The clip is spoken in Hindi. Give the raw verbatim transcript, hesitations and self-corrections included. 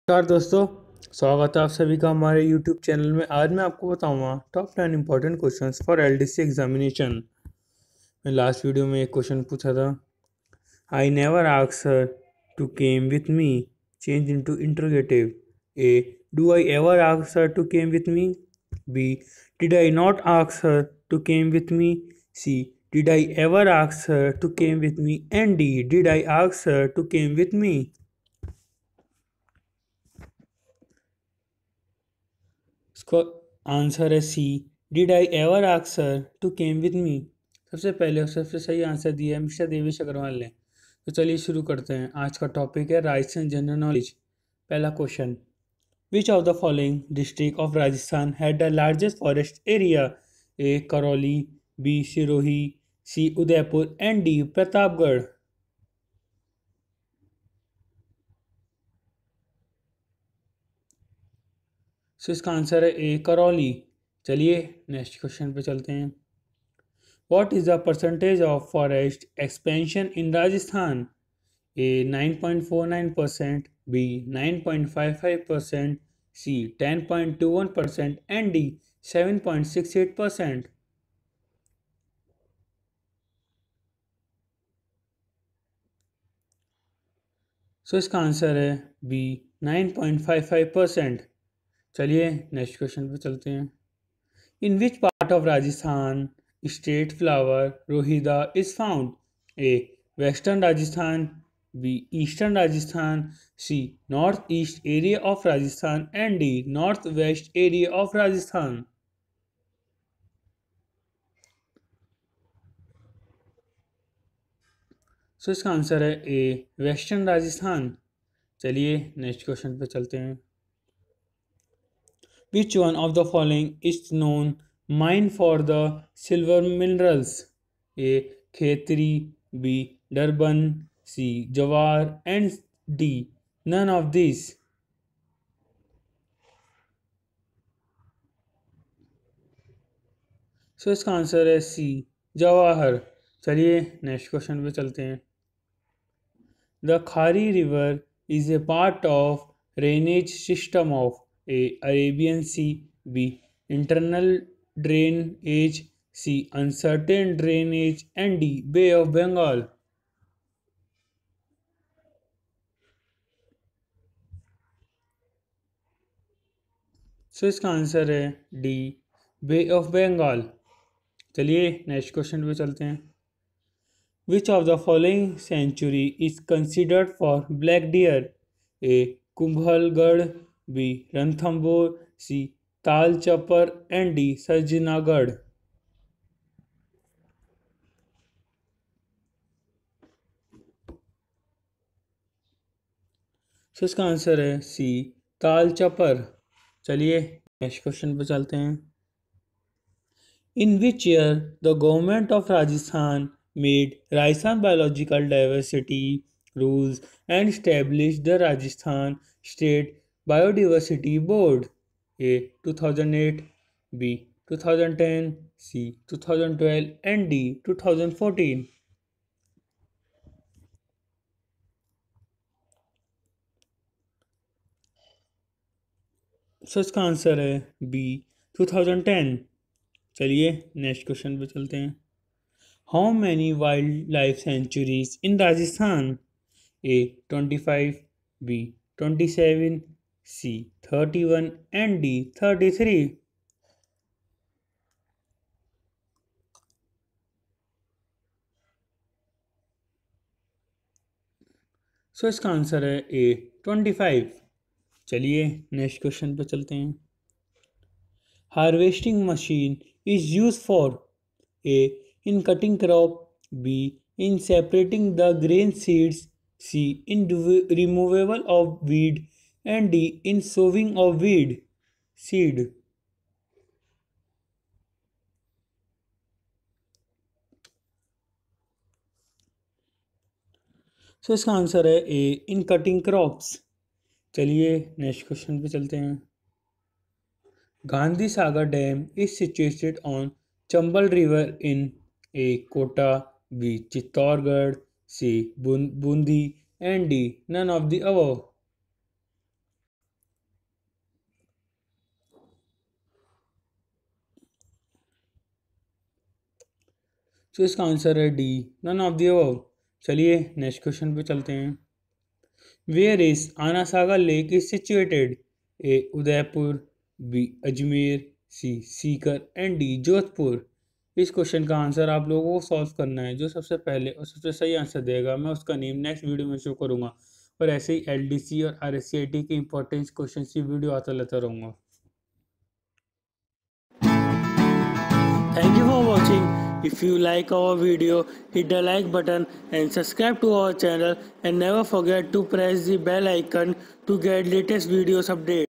नमस्कार दोस्तों, स्वागत है आप सभी का हमारे यूट्यूब चैनल में। आज मैं आपको बताऊंगा top ten important questions for LDC examination. मैं लास्ट वीडियो में एक क्वेश्चन पूछा था। I never asked her to came with me, change into interrogative. A, do I ever ask her to came with me? B, did I not ask her to came with me? C, did I ever ask her to came with me? And D, did I ask her to came with मी? इसको आंसर है C, did I ever ask her to came with me. सबसे पहले और सबसे सही आंसर दिया है मिस्टर देवेश अग्रवाल ने। तो चलिए शुरू करते हैं। आज का टॉपिक है राजस्थान जनरल नॉलेज। पहला question, which of the following district of Rajasthan had the largest forest area? A Karauli, B Sirohi, C Udaipur and D Pratapgarh. So इसका आंसर है ए करौली। चलिए नेक्स्ट क्वेश्चन पे चलते हैं। What is the percentage of forest expansion in Rajasthan? A nine point four nine percent, B nine point five five percent, C ten point two one percent and D seven point six eight percent. सो इसका आंसर है B nine point five five percent. चलिए नेक्स्ट क्वेश्चन पे चलते हैं। In which part of Rajasthan state flower rohida is found? A western Rajasthan, B eastern Rajasthan, C north east area of Rajasthan and D north west area of Rajasthan. So इसका आंसर है ए वेस्टर्न राजस्थान। चलिए नेक्स्ट क्वेश्चन पे चलते हैं। Which one of the following is known mine for the silver minerals? A. Khetri, B. Durban, C. Jawar and D. None of these. सो इसका आंसर है सी जवाहर। चलिए नेक्स्ट क्वेश्चन पे चलते हैं। The Khari river is a part of drainage system of A Arabian Sea, B internal drainage, C uncertain drainage and D Bay of Bengal. So इसका आंसर है डी बे ऑफ बंगाल। चलिए नेक्स्ट क्वेश्चन पे चलते हैं। Which of the following sanctuary is considered for black deer? A Kumbhalgarh, B Ranthambore, C Tal Chhapar and D सज्जनागढ़। सो इसका आंसर है सी ताल चपर। चलिए नेक्स्ट क्वेश्चन पे चलते हैं। In which year the government of Rajasthan made Rajasthan biological diversity rules and establish the Rajasthan state biodiversity board? A two thousand eight, B two thousand ten, C two thousand twelve and D two thousand fourteen. So इसका आंसर है बी टू थाउजेंड टेन। चलिए नेक्स्ट क्वेश्चन पे चलते हैं। How many wild life sanctuaries in Rajasthan? A twenty five, B twenty seven, C thirty one and D thirty three. So इसका आंसर है ए ट्वेंटी फाइव। चलिए नेक्स्ट क्वेश्चन पे चलते हैं। Harvesting machine is use for A in cutting crop, B in separating the grain seeds, C in removable of weed and D in sowing of weed seed. So इसका आंसर है ए इन कटिंग क्रॉप्स। चलिए नेक्स्ट क्वेश्चन पे चलते हैं। Gandhi Sagar dam is situated on Chambal river in A Kota, B Chittorgarh, C Bundi and D none of the above. तो इसका आंसर है D, none of the above. चलिए नेक्स्ट क्वेश्चन पे चलते हैं। Where is Anasagar lake is situated? A Udaipur, B Ajmer, C Sikar and D Jodhpur. इस क्वेश्चन का आंसर आप लोगों को सॉल्व करना है। जो सबसे पहले और सबसे सही आंसर देगा मैं उसका नेम नेक्स्ट वीडियो में शो करूंगा, और ऐसे ही एलडीसी और आरएससीआईटी के इंपॉर्टेंट क्वेश्चन की वीडियो आता लेता रहूंगा। Thank you for watching. If you like our video, hit the like button and subscribe to our channel, and never forget to press the bell icon to get latest videos update.